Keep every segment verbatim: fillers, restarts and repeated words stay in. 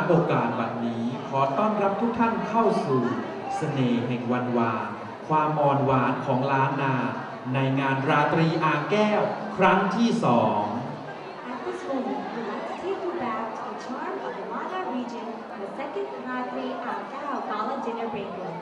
โอกาสบัดนี้ขอต้อนรับทุกท่านเข้าสู่เสน่ห์แห่งวันวานความอ่อนหวานของล้านนาในงานราตรีอ่างแก้วครั้งที่สอง At this moment, we'd like to take you back to the charm of the Mana region on the second Ratri Angkau Gala Dinner Banquet.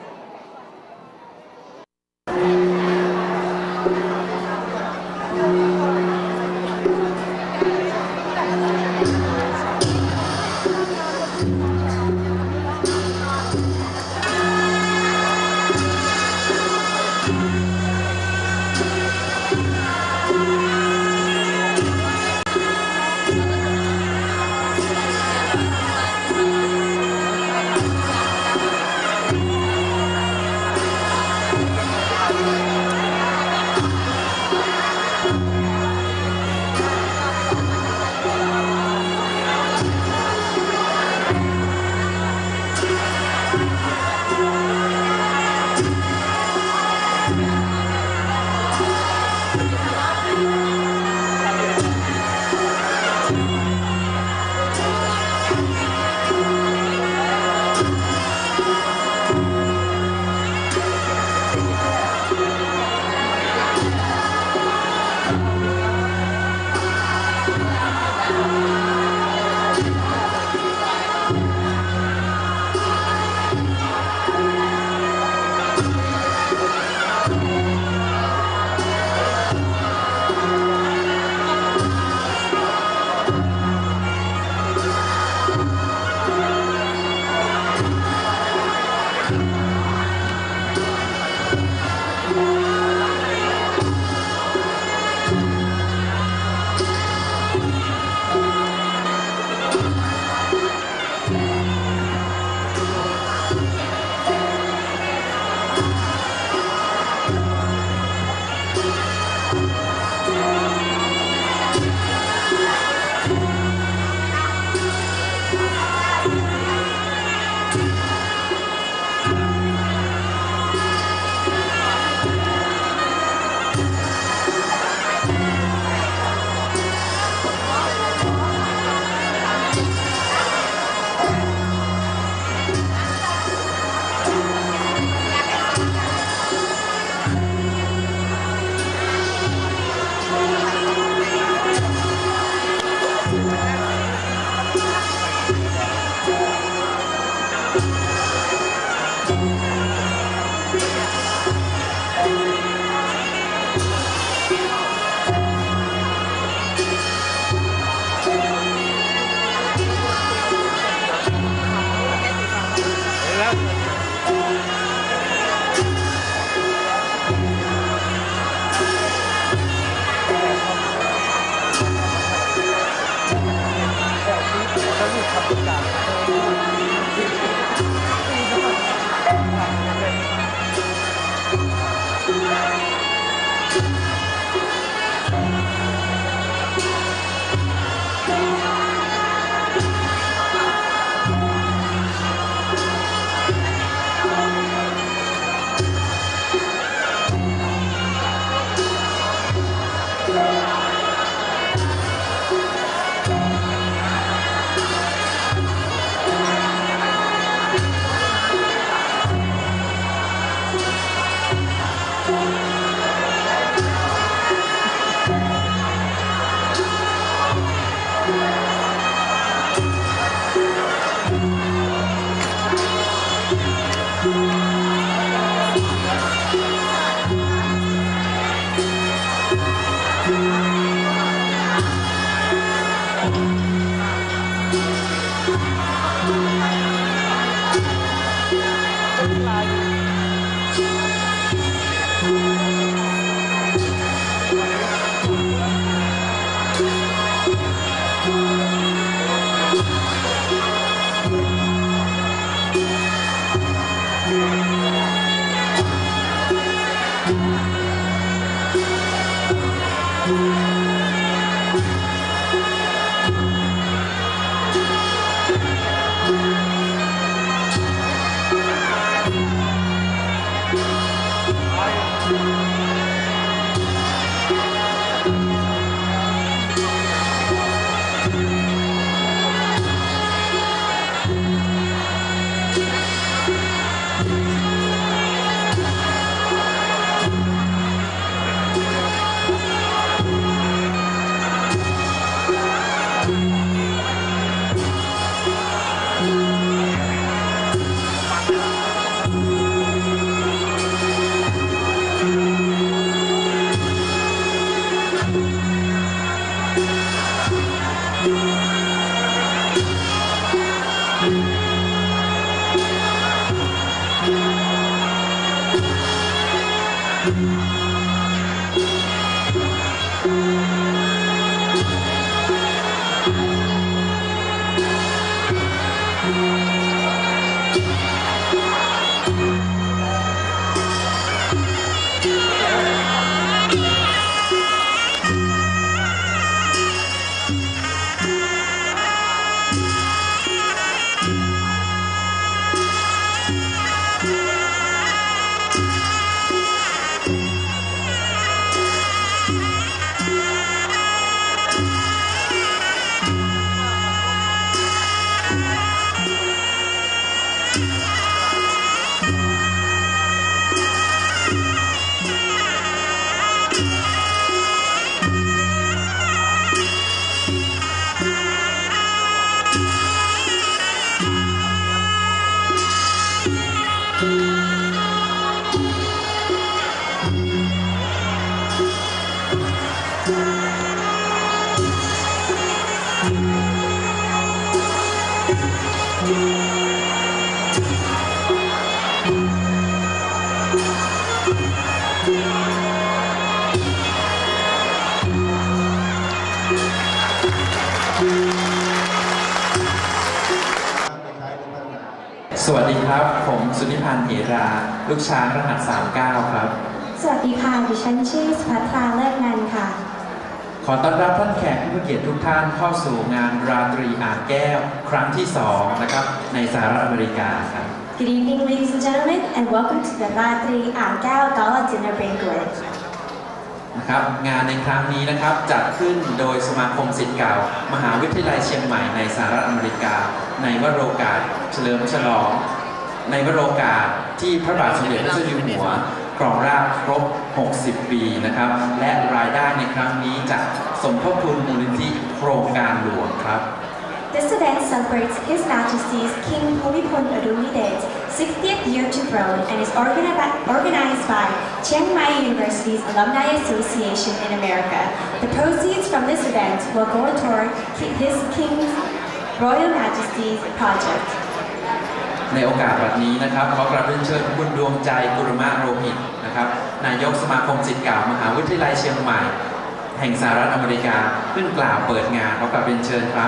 สวัสดีครับผมสุนิพันธ์เหราลูกช้างรหัสสามเก้าครับสวัสดีค่ะดิฉันชื่อสุภัทราเลิศนันท์ค่ะขอต้อนรับท่านแขกผู้มีเกียรติทุกท่านเข้าสู่งานราตรีอ่างแก้วครั้งที่สองนะครับในสหรัฐอเมริกาครับ Good evening ladies and gentlemen and welcome to the Ratri Aangkeo Gala Dinner Banquet นะครับงานในครั้งนี้นะครับจัดขึ้นโดยสมาคมศิษย์เก่ามหาวิทยาลัยเชียงใหม่ในสหรัฐอเมริกาในวโรกาสเฉลิมฉลองในวโรกาสที่พระบาทสมเด็จพระเจ้าอยู่หัวครองราชย์ครบหกสิบปีนะครับและรายได้ในครั้งนี้จะสมทบทุนมูลนิธิโครงการหลวงครับ This event celebrates His Majesty's King Bhumibol Adulyadej's sixtieth year to throne and is organized by Chiang Mai University's Alumni Association in America. The proceeds from this event will go toward His King's Royal Majesty's project. ในโอกาสแบบนี้นะครับขอกราบเรียนเชิญคุณดวงใจกุลมะโรหิตนะครับนายกสมาคมศิษย์เก่ามหาวิทยาลัยเชียงใหม่แห่งสหรัฐอเมริกาขึ้นกล่าวเปิดงานขอกราบเรียนเชิญครับ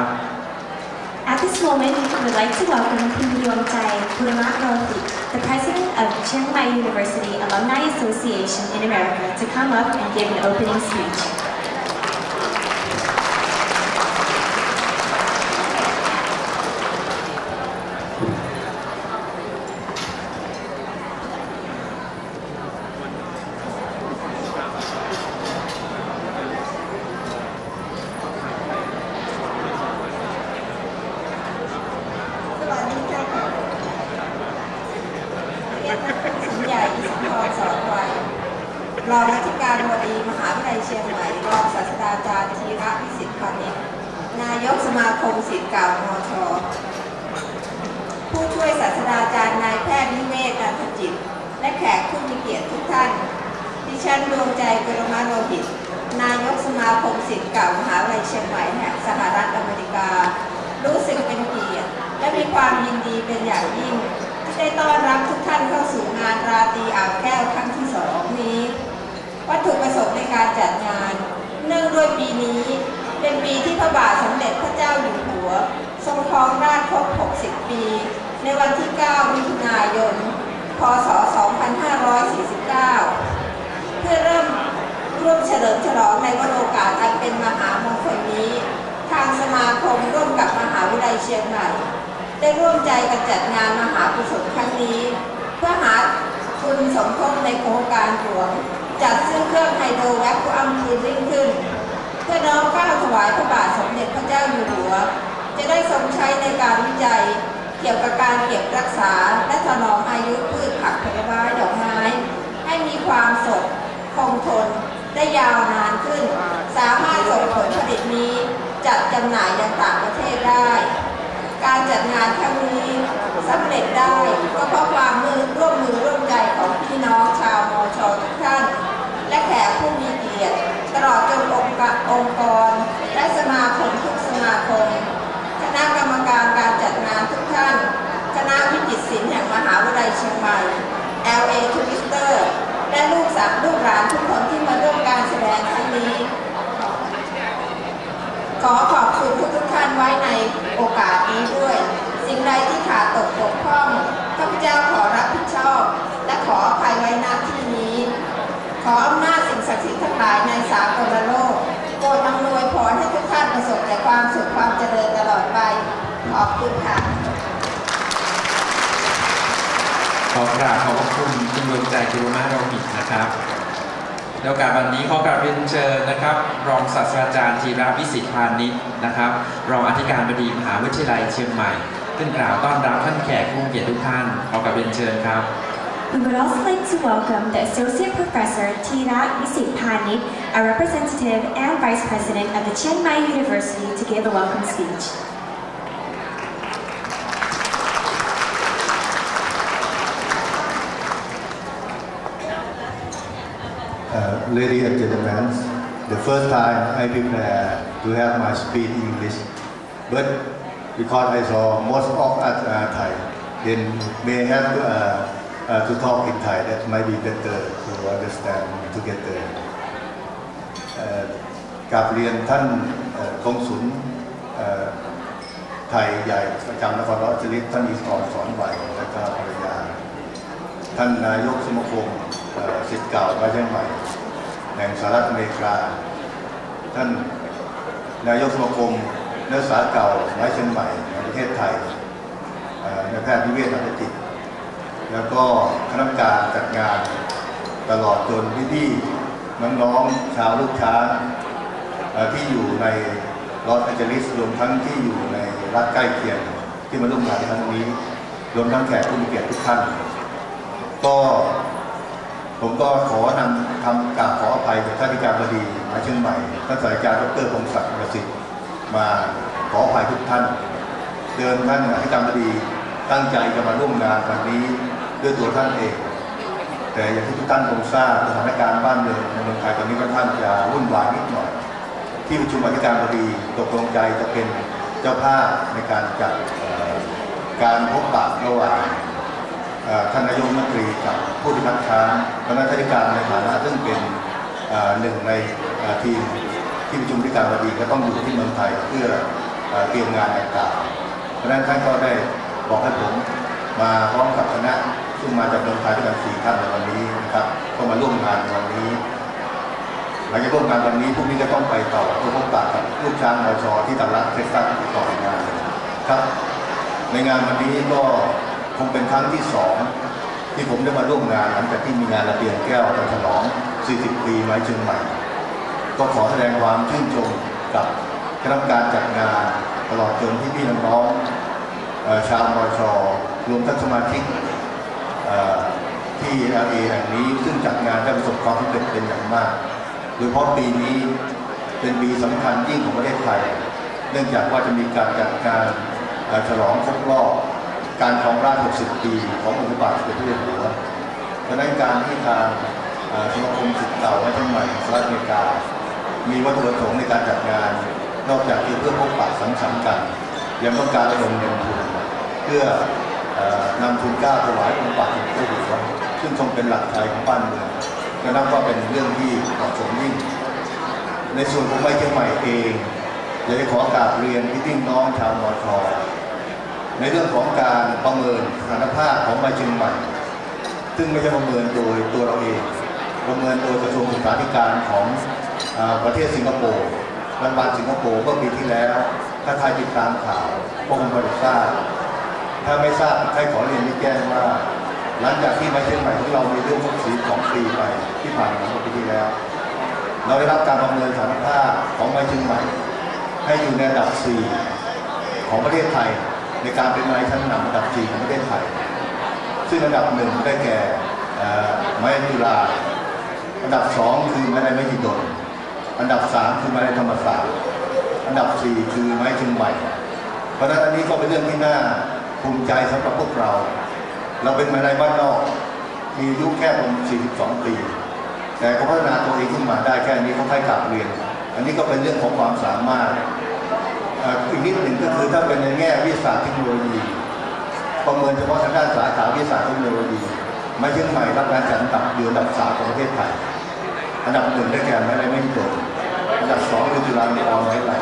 At this moment, we would like to welcome Kun Dwangchai Kurama Rohit, the president of Chiang Mai University Alumni Association in America, to come up and give an opening speech. รองอธิการบดีมหาวิทยาลัยเชียงใหม่รองศาสตราจารย์ธีระวิสิทธิ์พานิชนายกสมาคมศิษย์เก่ามช.ผู้ช่วยศาสตราจารย์นายแพทย์นิเวศนันทจิตและแขกผู้มีเกียรติทุกท่านดิฉันดวงใจกุลมะโรหิตนายกสมาคมศิษย์เก่ามหาวิทยาลัยเชียงใหม่แห่งสหรัฐอเมริการู้สึกเป็นเกียรติและมีความยินดีเป็นอย่างยิ่งที่ได้ต้อนรับทุกท่านเข้าสู่งานราตรีอ่างแก้วครั้งที่สองนี้วัตถุประสงค์ในการจัดงานเนื่องด้วยปีนี้เป็นปีที่พระบาทสมเด็จพระเจ้าอยู่หัวทรงครองราชย์ครบหกสิบปีในวันที่เก้ามิถุนายนพ.ศ. สองพันห้าร้อยสี่สิบเก้าเพื่อเริ่มร่วมเฉลิมฉลองในวโรกาสอันเป็นมหามงคลนี้ทางสมาคมร่วมกับมหาวิทยาลัยเชียงใหม่ได้ร่วมใจกันจัดงานมหากุศลครั้งนี้เพื่อหาทุนสมทบในโครงการหลวงจัดซื้อเครื่องไฮโดรแวคคูอัมคลีนนิ่งขึ้นเพื่อน้อมเกล้าถวายพระบาทสมเด็จพระเจ้าอยู่หัวจะได้ทรงใช้ในการวิจัยเกี่ยวกับการเก็บรักษาและถนอมอายุพืชผักผลไม้ดอกไม้ให้มีความสดคงทนได้ยาวนานขึ้นสามารถส่งผลผลิตนี้จัดจำหน่ายยังต่างประเทศได้การจัดงานครั้งนี้สำเร็จได้ก็เพราะความมือร่วมมือร่วมใจของพี่น้องชาวมช.ทุกท่านและแขกผู้มีเกียรติตลอดจนองค์องค์กรและสมาคมทุกสมาคมคณะกรรมการการจัดงานทุกท่านคณะวิจิตรศิลป์แห่งมหาวิทยาลัยเชียงใหม่ แอล เอ Twister และลูกสาวลูกานไว้ในโอกาสนี้ด้วยสิ่งใดที่ขาดตกบกพร่องข้าพเจ้าขอรับผิดชอบและขออภัยไว้ณที่นี้ขออำนาจสิ่งศักดิ์สิทธิ์ทั้งหลายในสากลโลกโปรดอำนวยพรให้ทุกท่านประสบแต่ความสุขความเจริญตลอดไปขอบคุณค่ะขอกราบขอบพระคุณคุณดวงใจกิรุมาโรหิตนะครับในโอกาสวันนี้ขอกราบเรียนเชิญนะครับรองศาสตราจารย์ธีรวิสิทธิ์พานิชนะครับรองอธิการบดีมหาวิทยาลัยเชียงใหม่ขึ้นกล่าวต้อนรับท่านแขกผู้มีเกียรติทุกท่านขอกราบเรียนเชิญครับ We would also like to welcome the Associate Professor Thira Visit Panit, a representative and Vice President of the Chiang Mai University, to give a welcome speech. Uh, ladies and gentlemen, the first time I prepare to have my speech in English, but because I saw most of us are Thai, then may have to, uh, uh, to talk in Thai. That might be better to understand together. กับเรียนท่านกงสุลไทยใหญ่ประจำนครราชสีมาท่านอิสรสอนไหวและก็ภรรยาท่านนายกสมาคมศิษย์เก่าวัดเชียงใหม่แห่งสหรัฐอเมริกาท่านนายกสมาคมนักศึกษาเก่าวัดเชียงใหม่ในประเทศไทยนายแพทย์นิเวศอัตจิตแล้วก็คณะกรรมการจัดงานตลอดจนพี่ๆน้องๆชาวลูกช้างที่อยู่ในลอสแอนเจลิสรวมทั้งที่อยู่ในรัฐใกล้เคียงที่มาร่วมงานในครั้งนี้รวมทั้งแขกผู้มีเกียรติทุกท่านก็ผมก็ขอนำคำกราบขออภัยจากท่านอธิการบดีมหาวิทยาลัยเชียงใหม่ท่านศาสตราจารย์ดรพงศักดิ์ประสิทธิ์มาขออภัยทุกท่านเดิมท่านอธิการบดีตั้งใจจะมาร่วมงานวันนี้ด้วยตัวท่านเองแต่อย่างที่ทุกท่านคงทราบสถานการณ์บ้านเมืองในเมืองไทยตอนนี้ค่อนข้างจะวุ่นวายนิดหน่อยที่ประชุมอธิการบดีตกลงใจจะเป็นเจ้าภาพในการจัดการพบปะระหว่างท่านนายกรัฐมนตรีกับผู้ที่พักค้างคณะอธิการในฐานะซึ่งเป็นหนึ่งในทีมที่ประชุมอธิการบดีก็ต้องอยู่ที่เมืองไทยเพื่อเตรียมงานต่างๆเพราะฉะนั้นท่านก็ได้บอกให้ผมมาพร้อมกับคณะซึ่งมาจากเมืองไทยด้วยกันสี่ท่านในวันนี้นะครับก็มาร่วมงานวันนี้หลังจากร่วมงานวันนี้พรุ่งนี้จะต้องไปต่อเพื่อพบปะกับลูกช้างมชที่ตลาดเท็กซัสต่องานครับในงานวันนี้ก็คงเป็นครั้งที่สองที่ผมได้มาร่วมงานหลังจากที่มีงานระเบียงแก้วฉลองสี่สิบปีไม้เชียงใหม่ก็ขอแสดงความชื่นชมกับคณะกรรมการจัดงานตลอดจนที่พี่น้องชาวมชรวมทั้งสมาชิกที่ แอล เอ แห่งนี้ซึ่งจัดงานได้ประสบความสำเร็จเป็นอย่างมากโดยเฉพาะปีนี้เป็นปีสำคัญยิ่งของประเทศไทยเนื่องจากว่าจะมีการจัดการฉลองครบรอบการครองราชย์หกสิบปีขององค์พระบาทสมเด็จพระเจ้าอยู่หัวเพราะนั้นการที่ทางสมาคมศิษย์เก่าวัดเชียงใหม่สหรัฐอเมริกามีวัตถุประสงค์ในการจัดงานนอกจากที่เพื่อพบปะสังสรรค์กันยังต้องการระดมเงินทุนเพื่อนำทุนกล้าถวายองค์พระบาทสมเด็จพระเจ้าอยู่หัวซึ่งทรงเป็นหลักใจของบ้านเมืองและนับว่าเป็นเรื่องที่เหมาะสมยิ่งในส่วนของไม้เชียงใหม่เองอยากจะขอกราบเรียนพี่น้องชาวมอชในเรื่องของการประเมินสถานภาพของไม้เชียงใหม่ซึ่งไม่ใช่ประเมินโดยตัวเราเองประเมินโดยกระทรวงศึกษาธิการของประเทศสิงคโปร์รัฐบาลสิงคโปร์เมื่อปีที่แล้วถ้าใครติดตามข่าวก็คงพอจะทราบถ้าไม่ทราบใครขอเรียนแจ้งว่าหลังจากที่ไม้เชียงใหม่ของเรามีเรื่องของสีของปีไปที่ผ่านมาเมื่อปีที่แล้วเราได้รับการประเมินสถานภาพของไม้เชียงใหม่ให้อยู่ในอันดับสี่ของประเทศไทยในการเป็นไม้ชั้นนำอันดับสี่ของประเทศไทยซึ่งอันดับหนึ่งได้แก่ไม้จุฬาอันดับสองคือไม้ไม้หินดลอันดับสามคือไม้ธรรมศาสตร์อันดับสี่คือไม้เชียงใหม่เพราะฉะนั้นอันนี้ก็เป็นเรื่องที่น่าภูมิใจสำหรับพวกเราเราเป็นไม้บ้านนอกมีอายุแค่ประมาณสี่สิบสองปีแต่ก็พัฒนาตัวเองขึ้นมาได้แค่นี้เขาให้กลับเรียนอันนี้ก็เป็นเรื่องของความสามารถอีกนิดหนึ่งก็คือถ้าเป็นในแง่วิทยาศาสตร์เทคโนโลยีประเมินเฉพาะทางด้านสาขาวิทยาศาสตร์เทคโนโลยีไม้เชียงใหม่รับการจัดอันดับอยู่อันดับสามของประเทศไทยอันดับหนึ่งได้แก่ไม้ไรไม่โดนอันดับสองคือจุฬาลงกรณ์ไม้ไร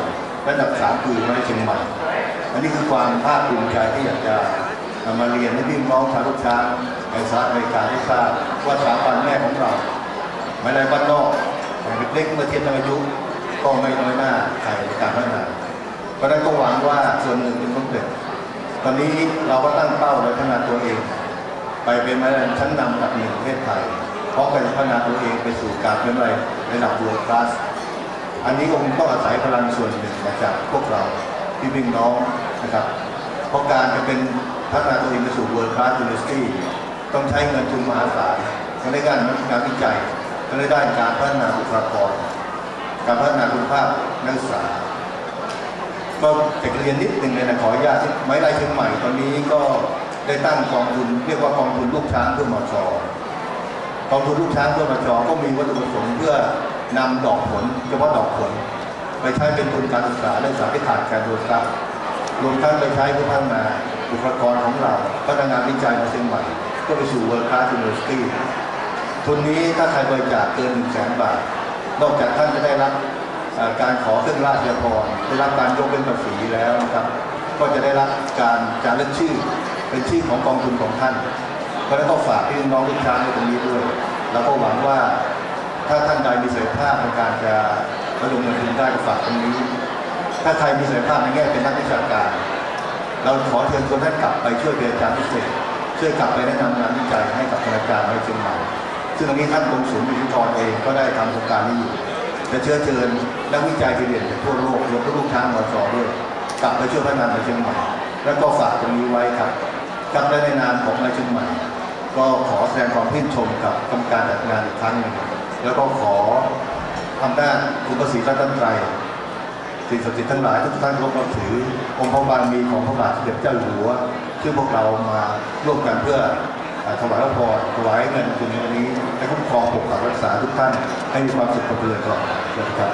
ระดับสามคือมาเชียงใหม่อันนี้คือความภาคภูมิใจที่อยากจะมาเรียนให้พี่น้องชาวลูกช้างในสหรัฐอเมริกาได้ทราบว่าสถาบันแม่ของเราไม่ได้บ้านนอกเล็กเมื่อเทียบกับอายุก็ไม่น้อยหน้าใครในการพัฒนาเพราะฉะนั้นก็หวังว่าส่วนหนึ่งเป็นสำเร็จตอนนี้เราก็ตั้งเป้าไว้พัฒนาตัวเองไปเป็นมาตรฐานชั้นนำกับหนึ่งประเทศไทยเพราะการพัฒนาตัวเองไปสู่การเป็นอะไรระดับ world class อันนี้คงต้องอาศัยพลังส่วนหนึ่งมาจากพวกเราพี่พี่น้องนะครับเพราะการจะเป็นพัฒนาตัวเองไปสู่ world class university ต้องใช้เงินทุนมหาศาลทั้งในการงานวิจัยทั้งในด้านการพัฒนาบุคลากรการพัฒนาคุณภาพนักศึกษาก็จะเรียนนิดหนึ่งเลยนะขออนุญาตไม้ลายเชียงใหม่ตอนนี้ก็ได้ตั้งกองทุนเรียกว่ากองทุนลูกช้างเพื่อมช.กองทุนลูกช้างเพื่อมช.ก็มีวัตถุประสงค์เพื่อนำดอกผลเฉพาะดอกผลไปใช้เป็นทุนการศึกษาและสาธิตขาดการโดยครับรวมทั้งไปใช้เพื่อพัฒนาบุคลากรของเราพัฒนาวิจัยมาเชียงใหม่ก็ไปสู่ World Class University ทุนนี้ถ้าใครบริจาคเกินหนึ่งแสนบาทนอกจากท่านจะได้รับการขอเครื่องราชภรณ์ได้รับการยกเว้นภาษีแล้วนะครับก็จะได้รับการจารึกชื่อเป็นชื่อของกองทุนของท่านเพราะฉะนั้นก็ฝากพี่น้องลูกช้างในตรงนี้ด้วยแล้วก็หวังว่าถ้าท่านใดมีศักยภาพในการจะระดมเงินทุนได้ก็ฝากตรงนี้ถ้าใครมีศักยภาพในแง่เป็นนักวิชาการเราขอเชิญชวนท่านกลับไปช่วยเป็นอาจารย์พิเศษช่วยกลับไปแนะนำงานวิจัยให้กับธนาคารในเชียงใหม่ซึ่งตรงนี้ท่านกรมศุลอิทธิธรเองก็ได้ทำโครงการนี้อยู่จะเชิญเชิญนักวิจัยที่เรียนจากทั่วโลกรวมทั้งลูกช้างมช.ด้วยกลับไปช่วยพัฒนาในเชียงใหม่แล้วก็ฝากตรงนี้ไว้ครับกับในนามของนายเชียงใหม่ก็ขอแสดงความชื่นชมกับกรรมการจัดงานอีกครั้งหนึ่งแล้วก็ขออำนาจคุณประสิทธิ์รัตนตรัยสิ่งศักดิ์สิทธิ์ทั้งหลายทุกท่านร่วมรับถือองค์พระบารมีของพระบาทสมเด็จเจ้าอยู่หัวซึ่งพวกเรามาร่วมกันเพื่อถวายพระพรถวายเงินทุนวันนี้ให้คุ้มครองปกปักรักษาทุกท่านให้มีความสุขความเจริญตลอดนะครับ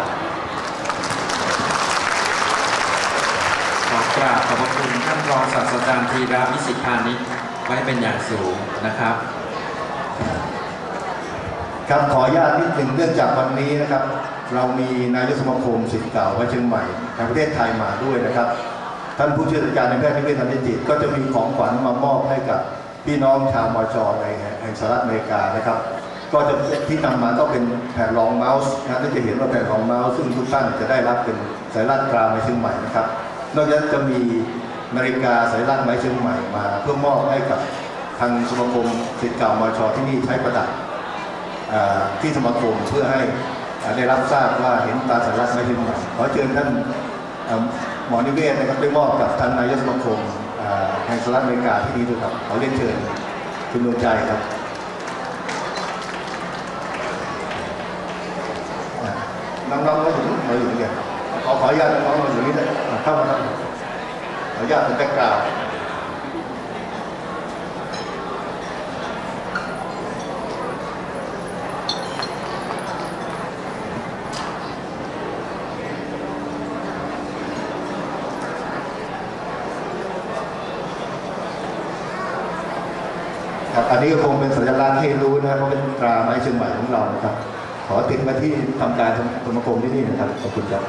ขอกราบขอบพระคุณท่านรองศาสตราจารย์ธีระวิสิทธิพานิชไว้เป็นอย่างสูงนะครับครับขออนุญาตนิดหนึ่งเนื่องจากวันนี้นะครับเรามีนายกสมาคมศิษย์เก่าวัดเชียงใหม่แห่งประเทศไทยมาด้วยนะครับท่านผู้ช่วยราชการในแพทย์นิเวศน์ธัญจิตก็จะมีของขวัญมามอบให้กับพี่น้องชาวมช.ในแห่งสหรัฐอเมริกานะครับก็จะที่นำมาก็เป็นแผ่นรองเมาส์นะท่านจะเห็นว่าแผ่นรองเมาส์ซึ่งทุกท่านจะได้รับเป็นสัญลักษณ์ตราไม้เชียงใหม่นะครับนอกจากนั้นจะมีนาฬิกาสัญลักษณ์ไม้เชียงใหม่มาเพื่อมอบให้กับทางสมาคมศิษย์เก่ามช.ที่นี่ใช้ประดับที่สมาคมเพื่อให้ได้รับทราบว่าเห็นตาสัญลักษณ์ไม้เชียงใหม่ขอเชิญท่านหมอนิเวศนะครับได้มอบกับท่านนายกสมาคมแห่งสหรัฐอเมริกาที่นี่ด้วยครับขอเรียนเชิญคุณดวงใจครับน้องๆมาอยู่มาอยู่นี่ขอขออนุญาตน้องๆมาอยู่นี่ได้เข้ามาครับขออนุญาตเป็นแบ็คกราวด์อันนี้ก็คงเป็นสัญลักษณ์ให้รู้นะครับเพราะเป็นตราไม้เชียงใหม่ของเรานะครับขอติดมาที่ทำการสมาคมที่นี่นะครับขอบคุณครับ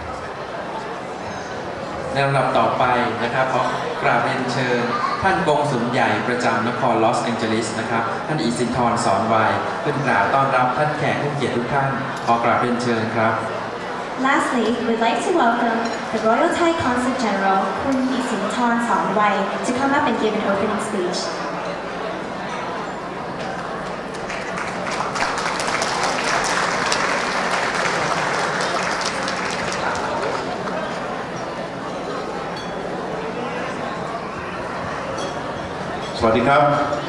ในลำดับต่อไปนะครับขอกราบเรียนเชิญท่านกงสุลใหญ่ประจำนครลอสแองเจลิสนะครับท่านอิสินทร์สอนวัยขึ้นกล่าวต้อนรับท่านแขกผู้เกียรติทุกท่านขอกราบเรียนเชิญครับ Lastly, we'd like to welcome the Royal Thai Consul General Kun Isinthorn Songwai to come up and give an opening speech. สวัสดีครับ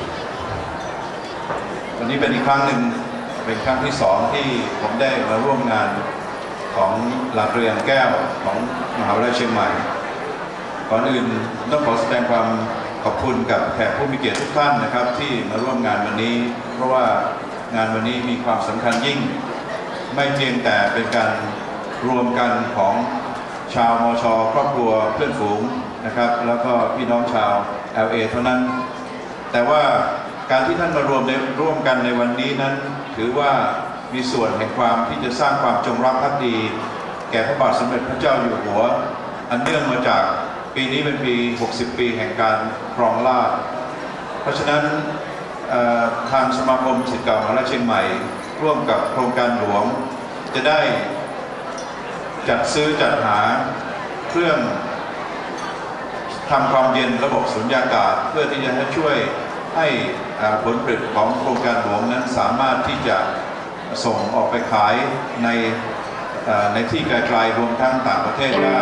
วันนี้เป็นอีกครั้งหนึ่งเป็นครั้งที่สองที่ผมได้มาร่วมงานของหลักเรียนแก้วของมหาวิทยาลัยเชียงใหม่ก่อนอื่นต้องขอแสดงความขอบคุณกับแขกผู้มีเกียรติทุกท่านนะครับที่มาร่วมงานวันนี้เพราะว่างานวันนี้มีความสำคัญยิ่งไม่เพียงแต่เป็นการรวมกันของชาวมช.ครอบครัวเพื่อนฝูงนะครับแล้วก็พี่น้องชาว แอล เอ เท่านั้นแต่ว่าการที่ท่านมารวมในร่วมกันในวันนี้นั้นถือว่ามีส่วนแห่งความที่จะสร้างความจงรักภักดีแก่พระบาทสมเด็จพระเจ้าอยู่หัวอันเนื่องมาจากปีนี้เป็นปี หกสิบ ปีแห่งการครองราชย์เพราะฉะนั้นทางสมาคมศิษย์เก่ามหาวิทยาลัยเชียงใหม่ร่วมกับโครงการหลวงจะได้จัดซื้อจัดหาเครื่องทำความเย็นระบบสุญญากาศเพื่อที่จะช่วยให้ผลผลิตของโครงการหลวงนั้นสามารถที่จะส่งออกไปขายในในที่ไกลๆรวมทั้งต่างประเทศได้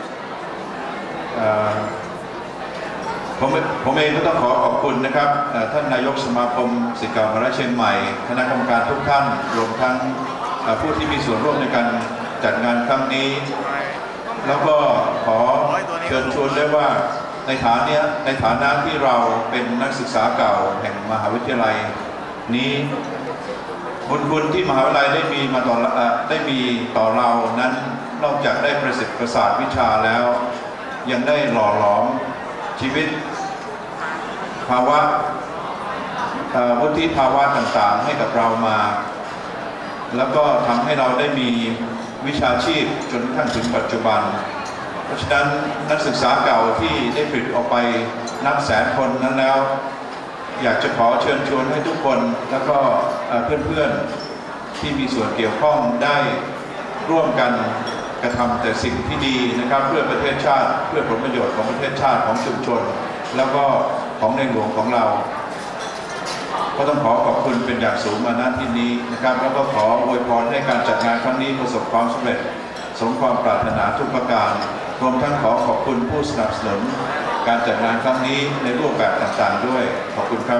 ผมผมเองก็ต้องขอขอบคุณนะครับท่านนายกสมาคมศิษย์เก่ามหาวิทยาลัยเชียงใหม่คณะกรรมการทุกท่านรวมทั้งผู้ที่มีส่วนร่วมในการจัดงานครั้งนี้แล้วก็ขอเชิญชวนด้วยว่าในฐานะในฐานะที่เราเป็นนักศึกษาเก่าแห่งมหาวิทยาลัยนี้บุญคุณที่มหาวิทยาลัยได้มีมาต่อได้มีต่อเรานั้นนอกจากได้ประสิทธิ์ประสาทวิชาแล้วยังได้หล่อหลอมชีวิตภาวะวุฒิภาวะต่างๆให้กับเรามาแล้วก็ทำให้เราได้มีวิชาชีพจนกระทั่งถึงปัจจุบันเพราะฉะนั้นนักศึกษาเก่าที่ได้ผลิตออกไปนับแสนคนนั้นแล้วอยากจะขอเชิญชวนให้ทุกคนแล้วก็เพื่อนๆที่มีส่วนเกี่ยวข้องได้ร่วมกันกระทำแต่สิ่งที่ดีนะครับเพื่อประเทศชาติเพื่อผลประโยชน์ของประเทศชาติของชุมชนแล้วก็ของในหลวงของเราก็ต้องขอขอบคุณเป็นอย่างสูงมาณที่นี้นะครับแล้วก็ขออวยพรให้การจัดงานครั้งนี้ประสบความสำเร็จสมความปรารถนาทุกประการรวมทั้งขอขอบคุณผู้สนับสนุนการจัดงานครั้งนี้ในรูปแบบต่างๆด้วยขอบคุณครับ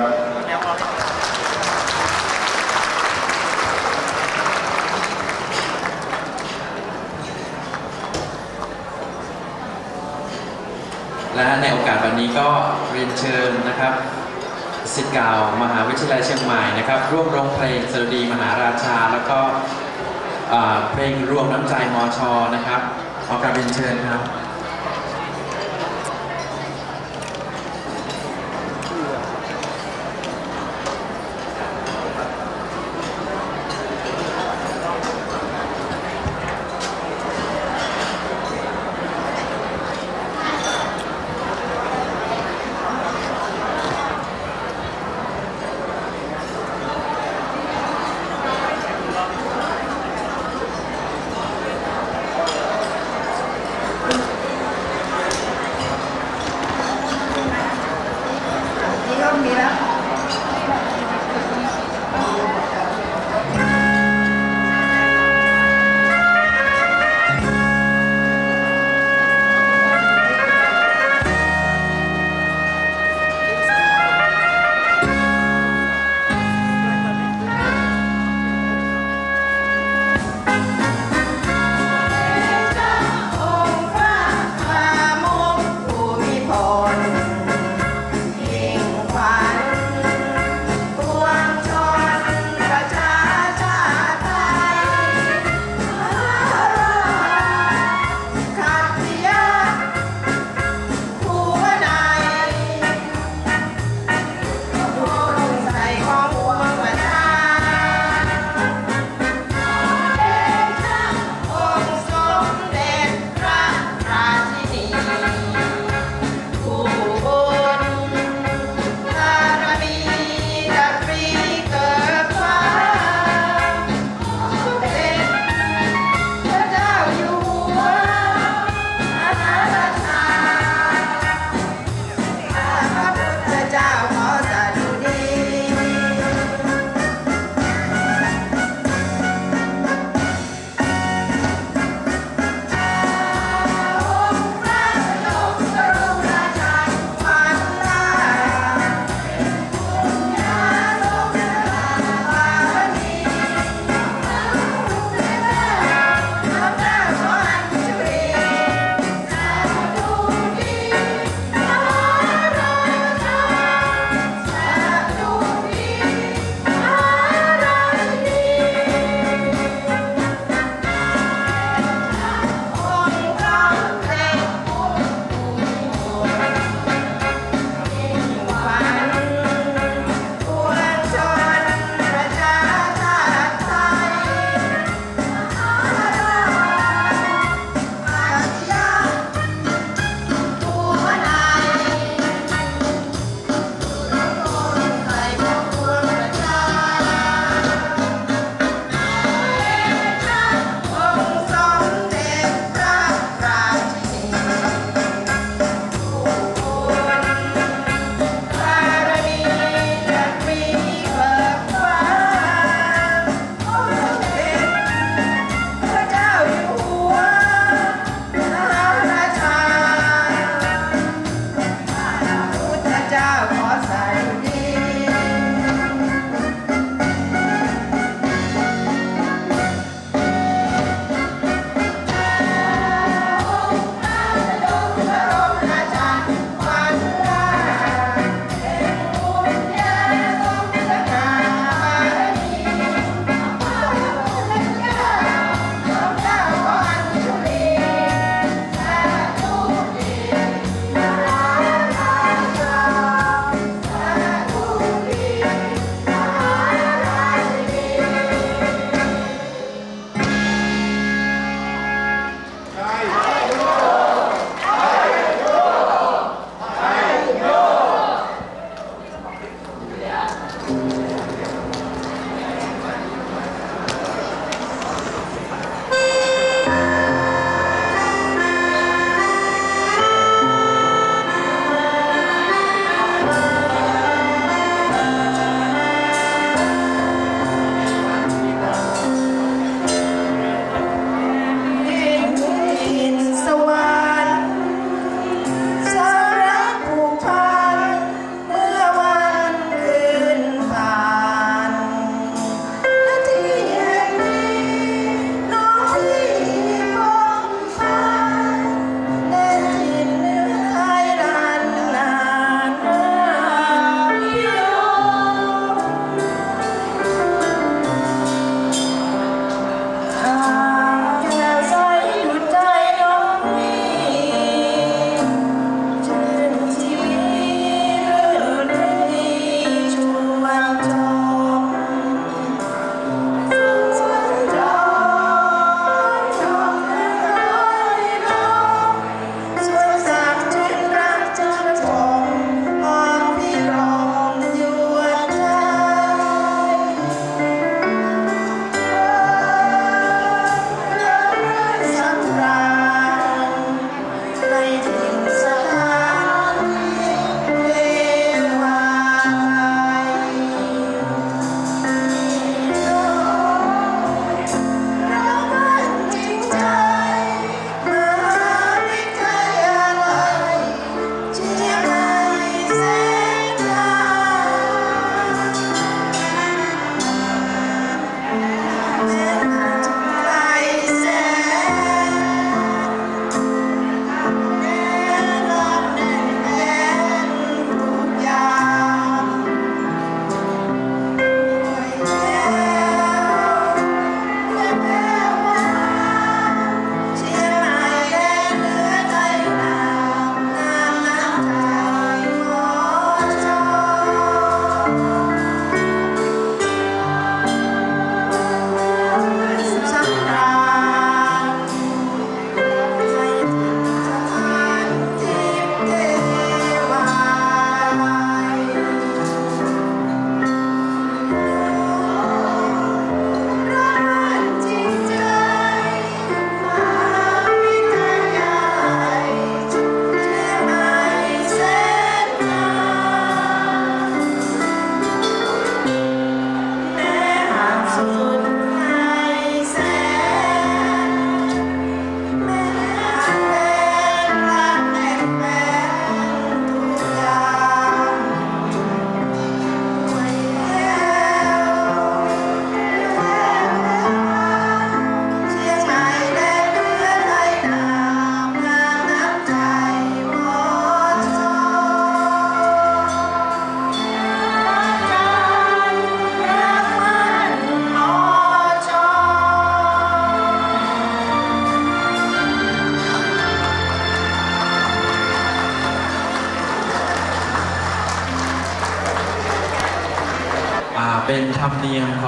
และในโอกาสวันนี้ก็เรียนเชิญนะครับศิษย์เก่ามหาวิทยาลัยเชียงใหม่นะครับร่วมร้องเพลงสดุดีมหาราชาแล้วก็เพลงรวมน้ำใจมช.นะครับขอกราบเรียนเชิญครับ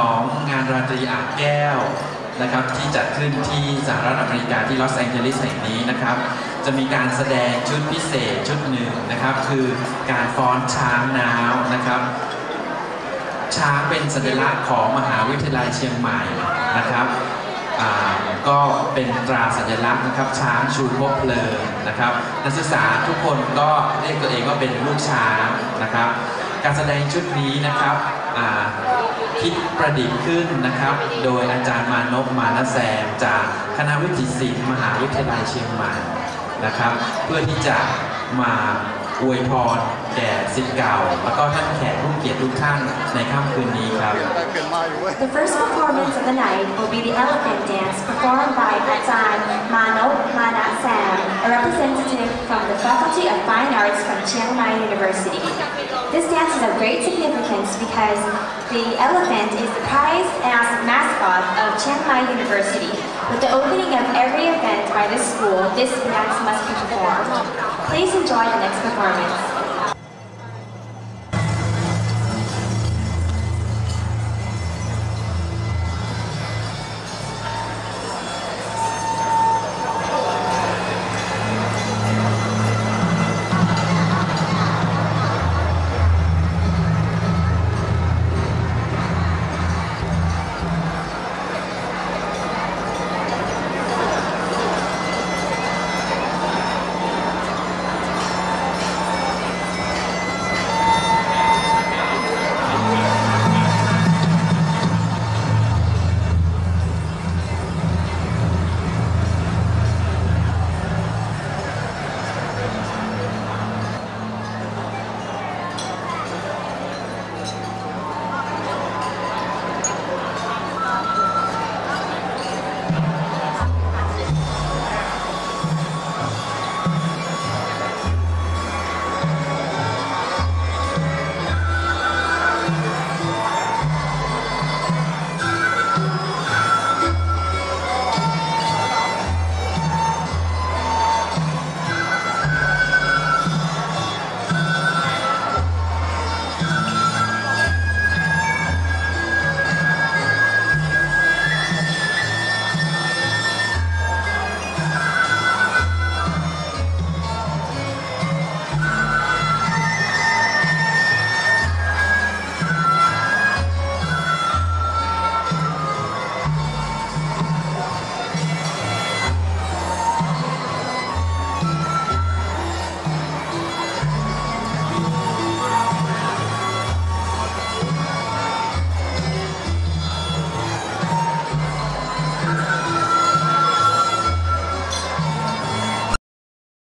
ของงานราตรีอ่างแก้วนะครับที่จัดขึ้นที่สหรัฐอเมริกาที่ลอสแองเจลิสแห่งนี้นะครับจะมีการแสดงชุดพิเศษชุดหนึ่งนะครับคือการฟ้อนช้างน้าวนะครับช้างเป็นสัญลักษณ์ของมหาวิทยาลัยเชียงใหม่นะครับก็เป็นตราสัญลักษณ์นะครับช้างชูพกเพลิงนะครับนักศึกษาทุกคนก็เรียกตัวเองว่าเป็นลูกช้างนะครับการแสดงชุดนี้นะครับคิดประดิษฐ์ขึ้นนะครับโดยอาจารย์มานพมานะแซมจากคณะวิจิตรศิลป์มหาวิทยาลัยเชียงใหม่นะครับเพื่อที่จะมาอวยพรแก่ศิษย์เก่าแล้วก็ท่านแขกผู้เกียรติทุกท่านในค่ำคืนนี้ครับ The first performance of the night will be the elephant dance performed by Ajahn Manop Manasam, a representative from the Faculty of Fine Arts from Chiang Mai University. This dance is of great significance because the elephant is the prized mascot of Chiang Mai University. With the opening of every event by the school, this dance must be performed. Please enjoy the next performance.